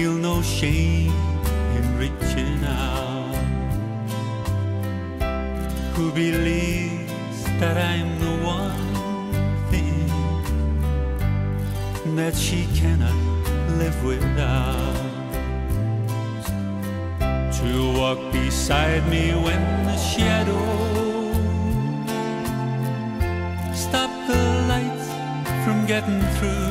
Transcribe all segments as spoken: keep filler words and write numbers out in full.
feel no shame in reaching out. Who believes that I'm the one thing that she cannot live without? To walk beside me when the shadows stop the lights from getting through.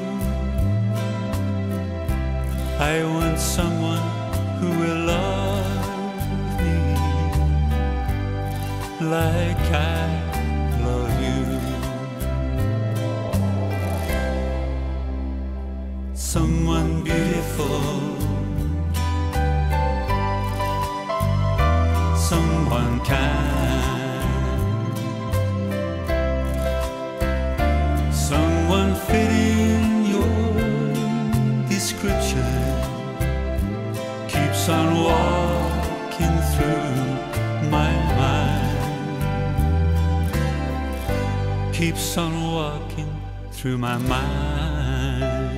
I want someone who will love me like I love you. Someone beautiful, someone kind, someone fitting your description, keeps on walking through my mind, keeps on walking through my mind.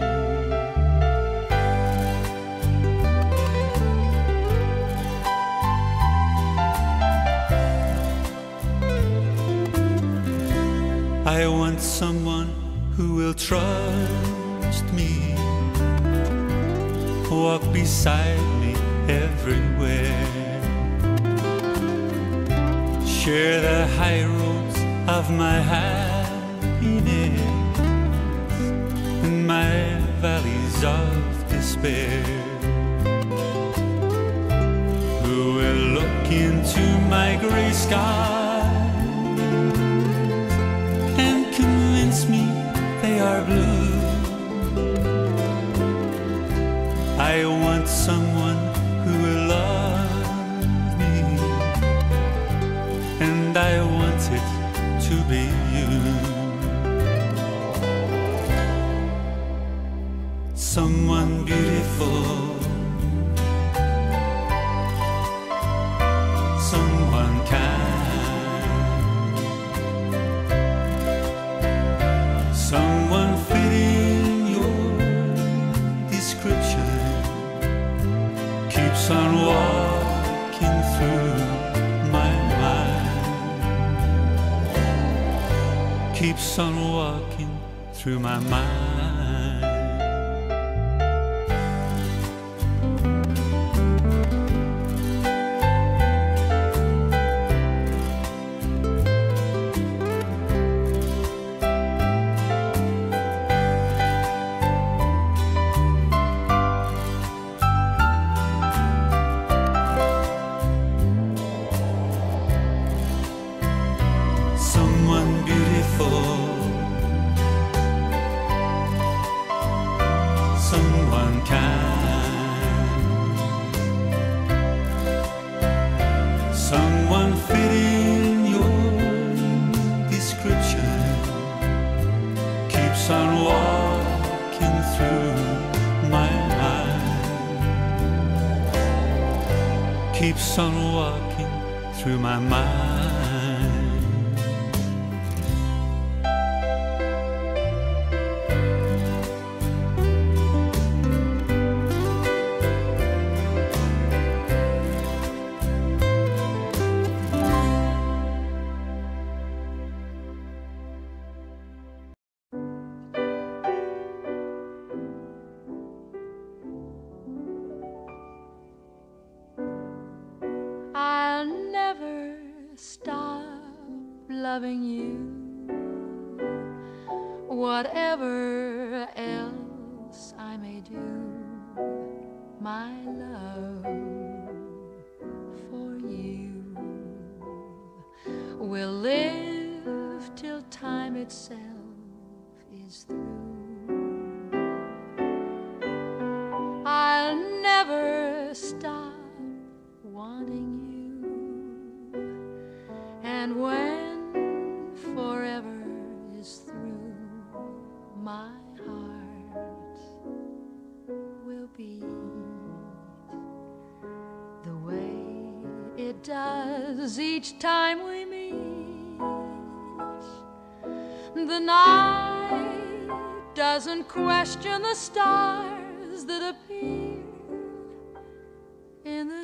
I want someone who will trust me, walk beside me everywhere, share the high roads of my happiness and my valleys of despair, who will look into my gray skies me they are blue. I want someone who will love me, and I want it to be you. Someone beautiful, someone kind, someone fitting your description, keeps on walking through my mind, keeps on walking through my mind. Someone beautiful, someone kind, someone fitting your description, keeps on walking through my mind, keeps on walking through my mind. I'll never stop loving you, whatever else I may do. My love for you will live till time itself is through. I'll never stop wanting you, and when forever is through, my heart will beat the way it does each time we meet. The night doesn't question the stars that appear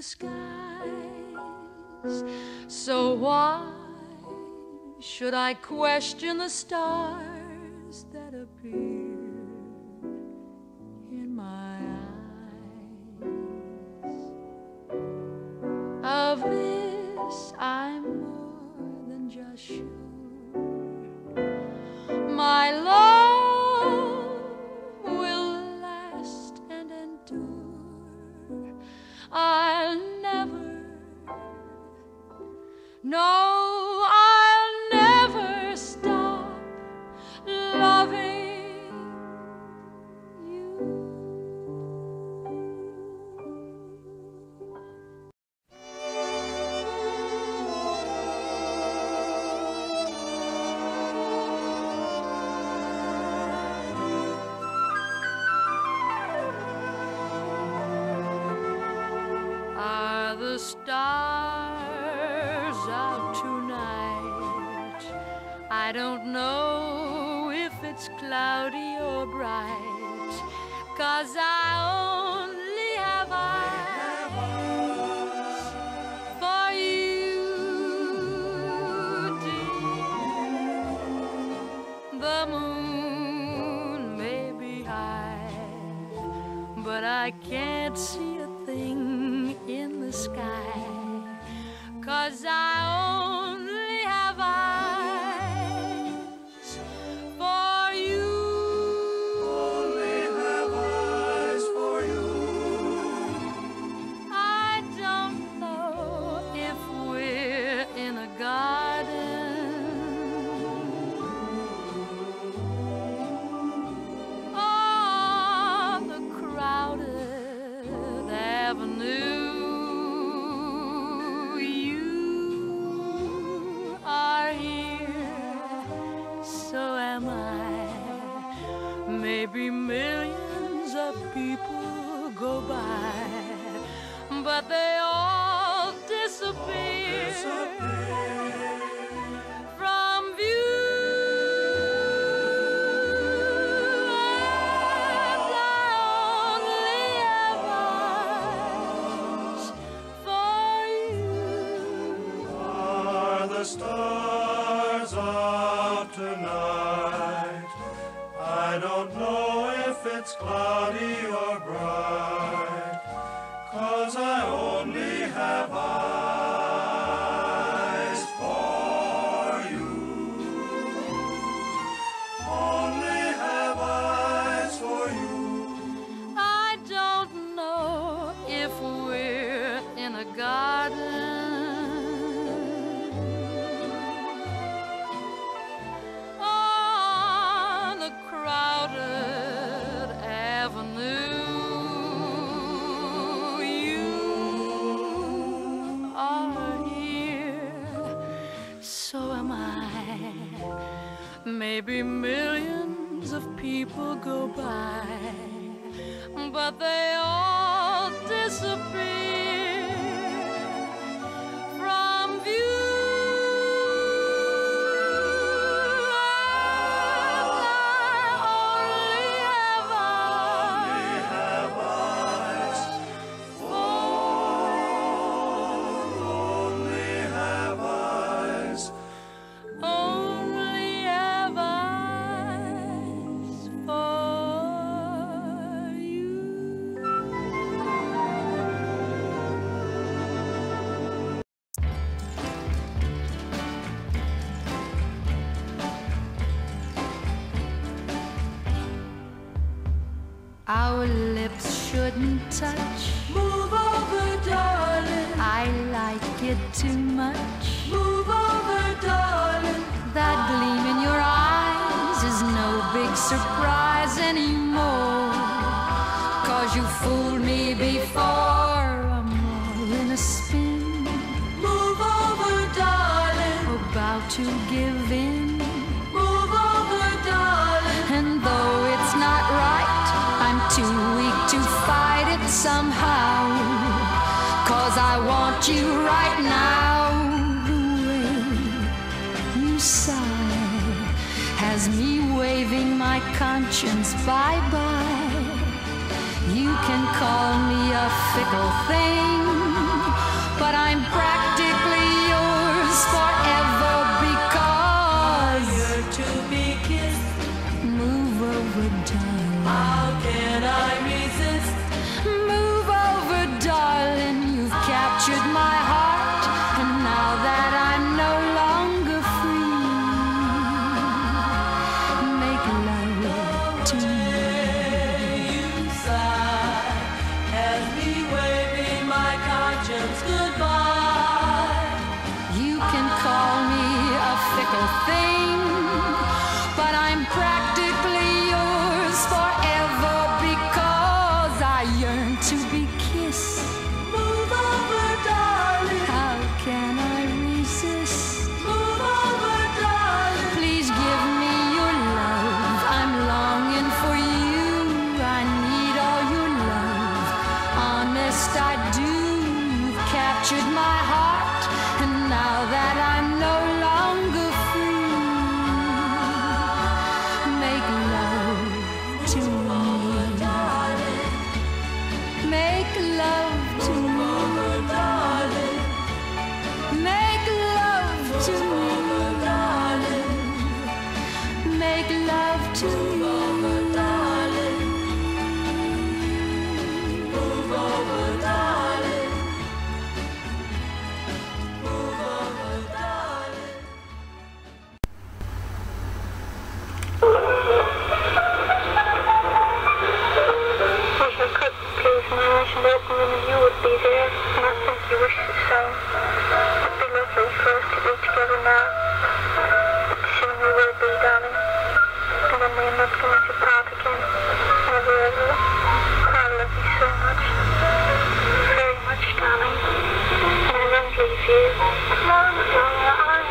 skies. So why should I question the stars that appear in my eyes? Of this I'm more than just sure. My love will last and endure. I'll never, no, I'll never stop loving you. Are the stars out tonight? I don't know if it's cloudy or bright, 'cause I only have eyes for you, dear. The moon may be high, but I can't see a thing in the sky, 'cause I only have eyes for you. Only have eyes for you. I don't know if we're in a garden or the crowded avenue. Maybe millions of people go by, but they all disappear, disappear from view. And I only have eyes for you. Are the stars out tonight? I don't know if it's cloudy or bright, 'cause I only have eyes for you. Only have eyes for you. I don't know if we're in a garden Maybe millions of people go by, but they all disappear from view. And I only have eyes for, only have eyes. Our lips shouldn't touch. Move over, darling. I like it too much. Move over, darling. That gleam in your eyes is no big surprise anymore, 'cause you fooled me before. I'm all in a spin. Move over, darling. About to give in. Move over, darling. And though it's not right, I'm too weak to fight it somehow, 'cause I want you right now. The way you sigh has me waving my conscience bye-bye. You can call me a fickle thing, waving my conscience goodbye. You can call me a fickle thing, but I'm practically yours forever because I yearn to be kissed. Move over, darling. How can I resist? Move over, darling. Please give me your love. I'm longing for you. I need all your love. Honest, I do. You've captured my heart, and now that I'm no longer free, make love to me. Make love to me. Make love to me. Make love to me. If you could, please, my eyes and open them and you would be there, and I think you wish the same. It'd be lovely for us to be together now, but soon we will be, darling, and then we are not going to part again, never ever. I love you so much, very much, darling, and I won't leave you. Close your eyes,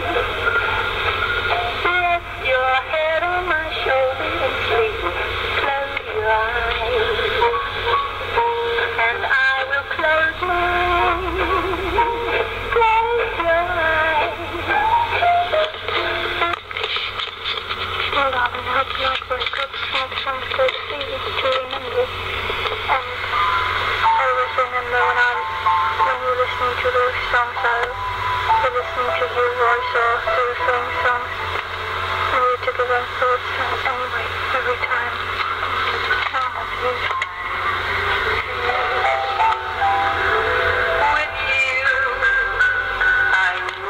rest your head on my shoulder and sleep. Close your eyes, and I will close mine. Close your eyes. Well, darling, I hope you like wake up. Next time so it's easy to remember. And I always remember when I'm when you're listening to those songs, I was listening to your voice or the refrain songs. And we took our own thoughts anyway every time. I love you. With you, I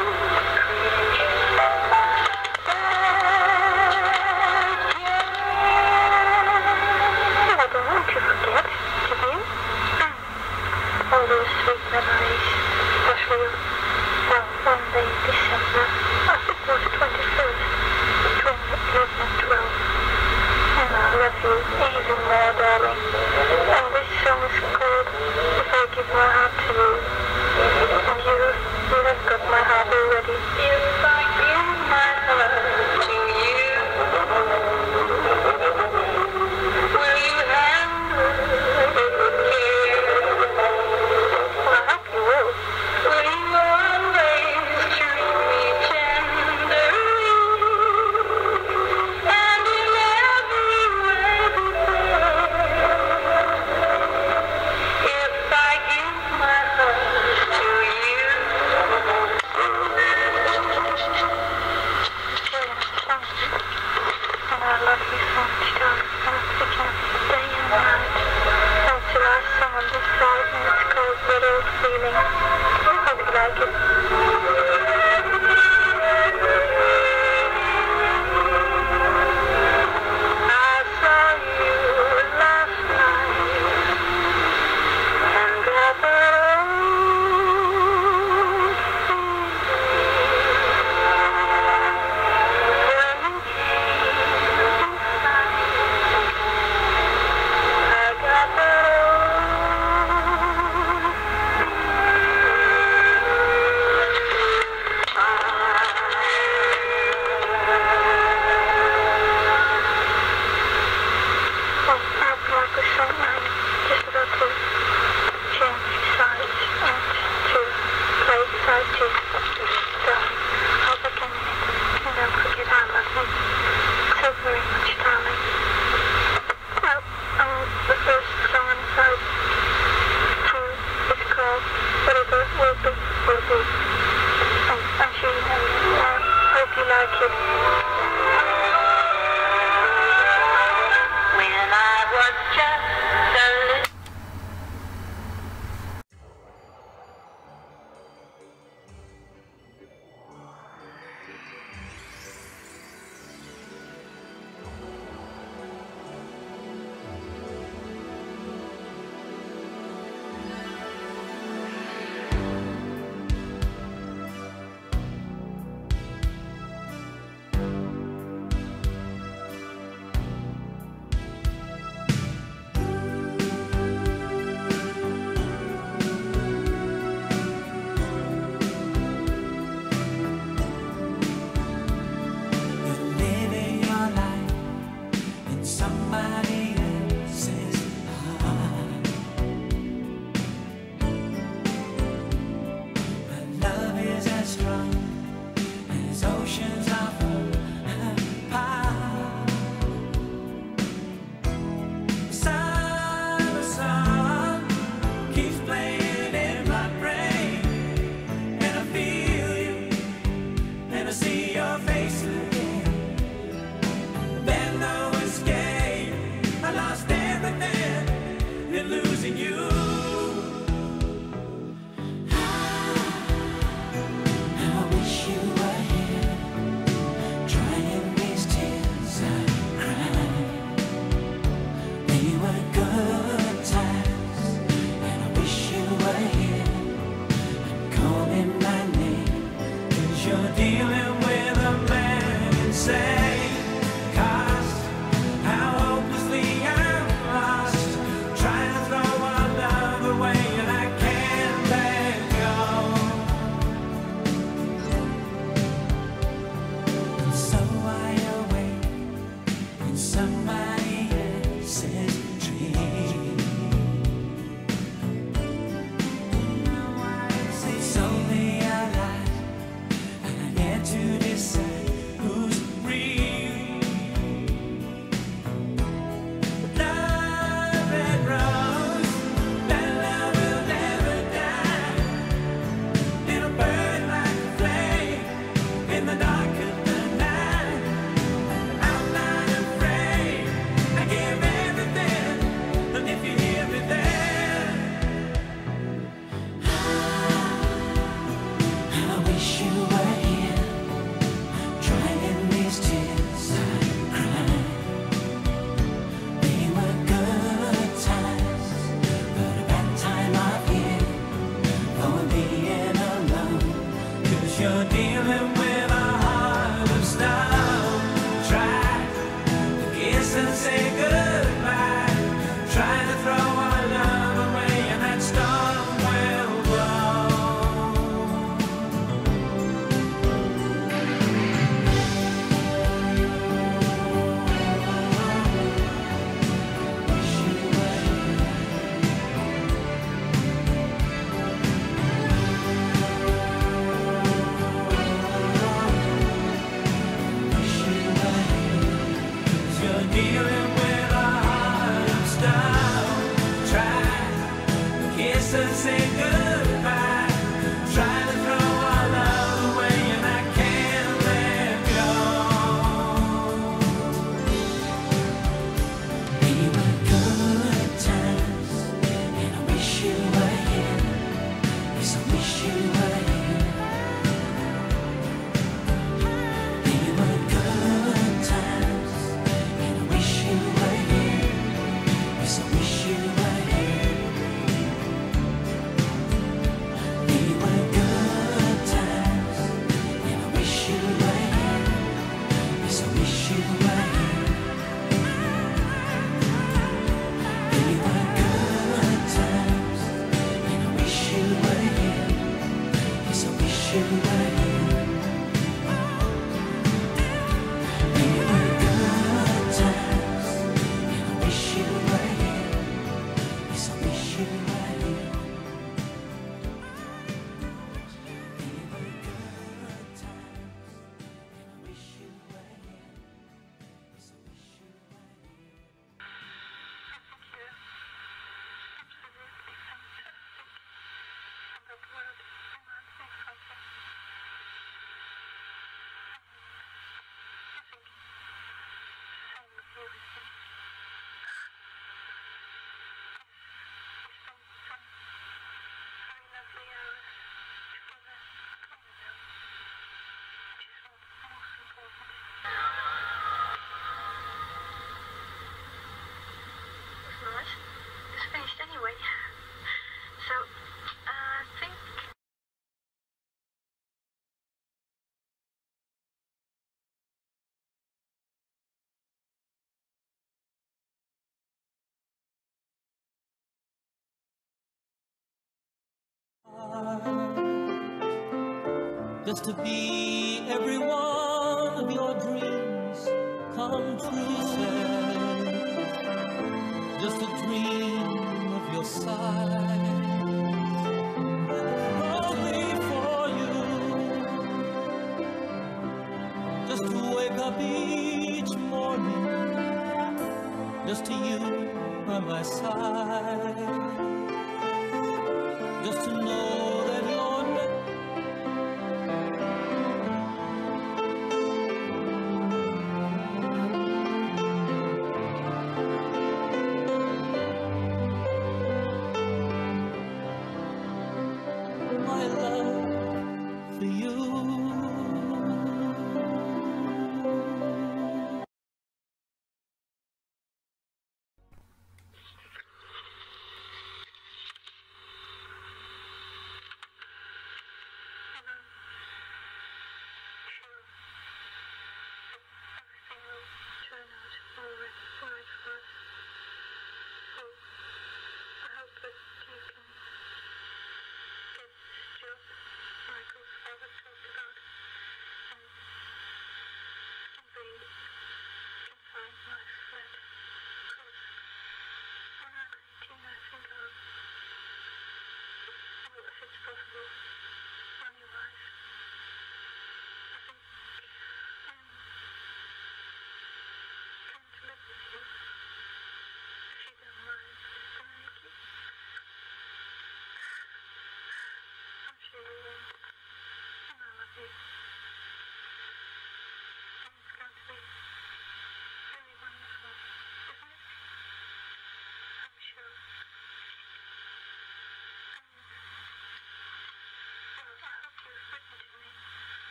I don't want to forget, do you? All those sweet memories, especially well, one day in December, I think it was the twenty-first, between eleven and twelve. say goodbye. Trying to throw our love away and I can't let go. They were good times, and I wish you were here. Yes, I wish you were here. They were good times, and I wish you were here. Yes, I wish you were here. They were good times, and I wish you were here. Yes, I wish you were here. They were good times, and I wish you were here. Yes, I wish you were here. They were good times, and I wish you were here. Yes, I wish you were here. They were good times, and I wish you were here. Yes, I wish you were here. It's nice. It's finished anyway. So, uh, I think Just to be every one of your dreams come true. Just a dream of your side. Only for you. Just to wake up each morning. Just to you by my side.